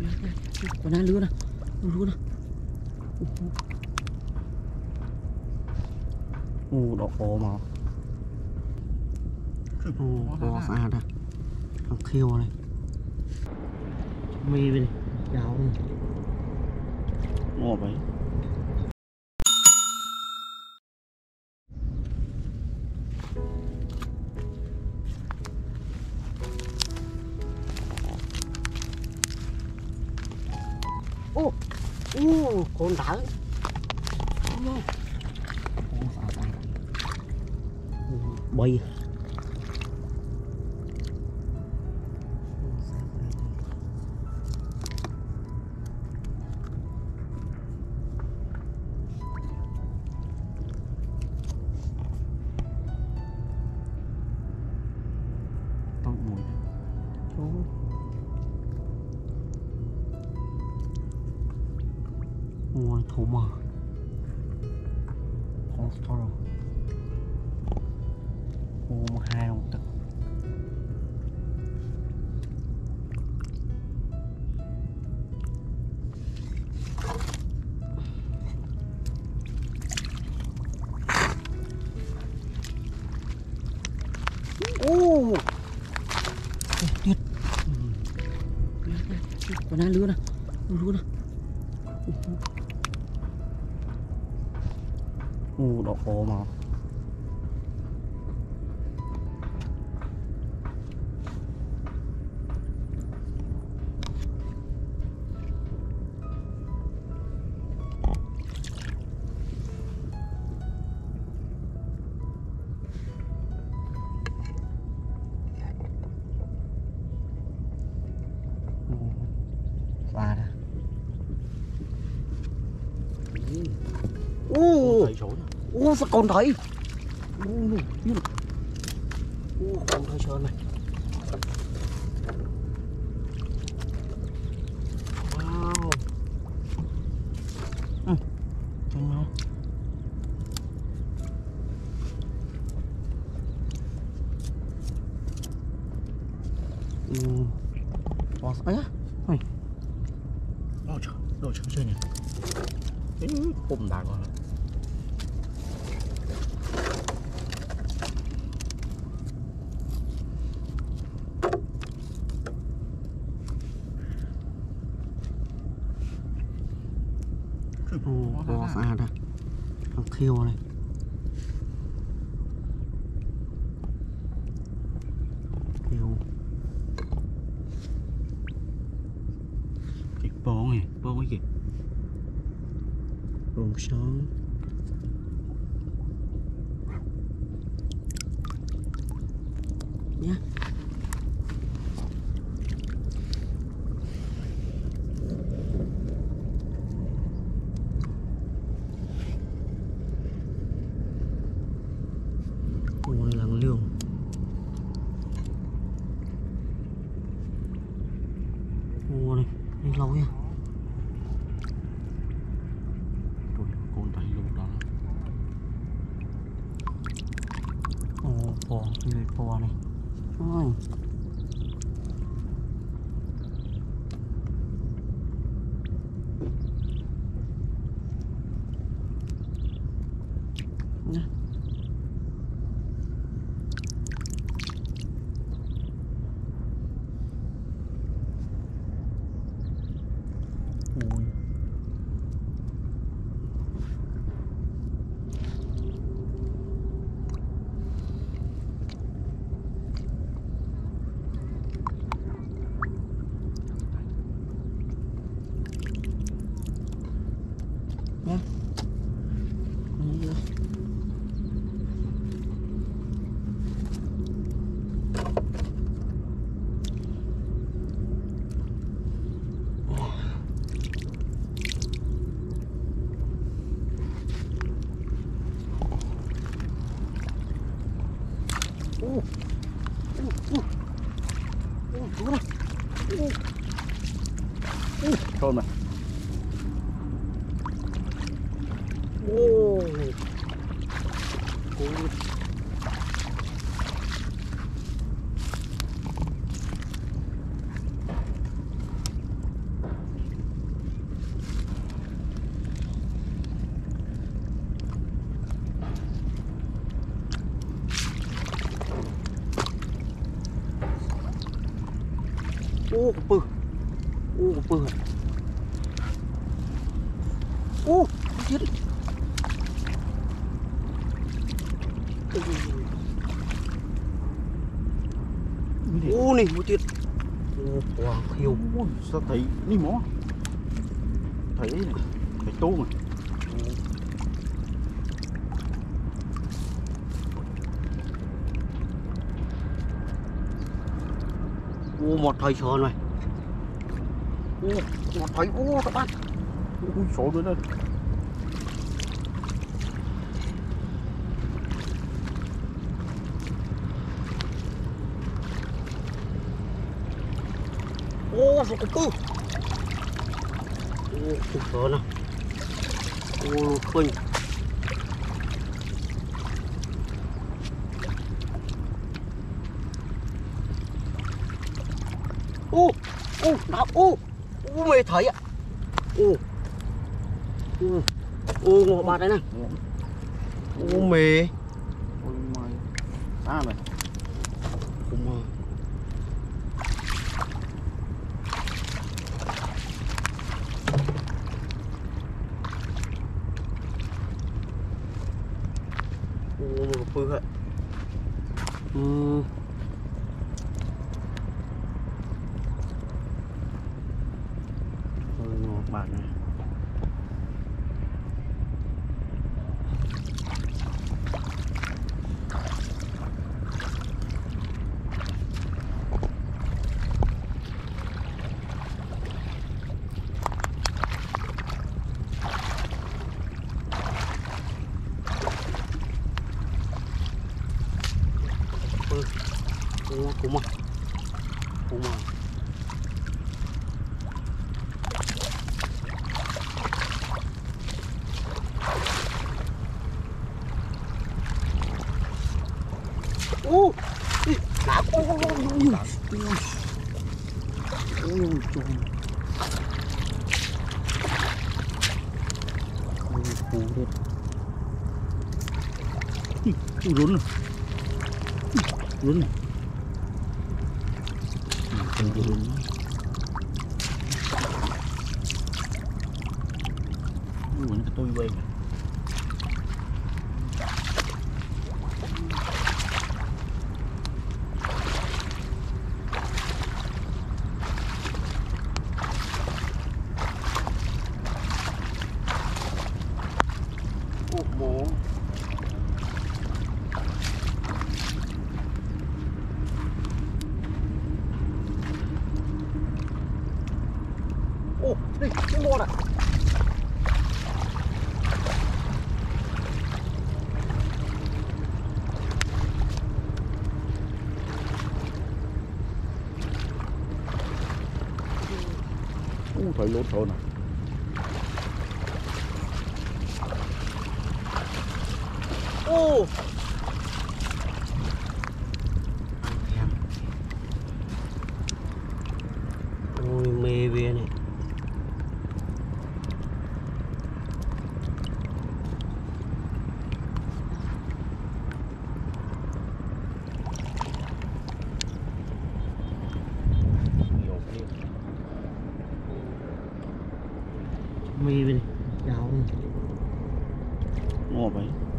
Còn ai lứa nè, lứa nè. Đỏ cổ mà. Có xa ra. Thằng khiêu này. Mì này, cháo này. Ngọt vậy. Con đá. Bay. Tao mùi. Ôi thú mà. Con to rồi. Ôm hai ông tực. Tuyệt. Còn ai lứa nè, lứa nè. Đỏ cổ mà. Xa ra. Sao còn thấy. Còn thấy sơn này. Wow. Chân nó. Wow, ấy á. Này. Đồ trắng chơi nhỉ. Bùm đá con. Có xa ra. Thằng khiêu này. Khiêu. Cái bó này, bó cái gì? Rồng sớm. Nhá. Ôi làng lương. Ôi này, đi lâu nha. Con thấy luôn đó. Bò, người bò này. Ôi. Nha. Ôi. Nha. Trôn này. ô bự ô bự ô chết ô này một chết ô quá khiêu sao thấy đi mỏ thấy thấy tô mà ô một thầy sờ này ô một thầy ô các bạn ui số nữa đây ô số cục ô cục sờ nè ô lụt khơi ô ô nào ô ô mày thấy ạ ô ô ô ngộ bạt đấy nè ô mề ôi mày xa này không mà ô một bự ạ ngộ bạt này kuma kuma ô đã ô rốn rốn này mình tôi quen bố ô đi cái mò này thấy lốt thôi này ô ôi mê về này mê về này đào ngọt vậy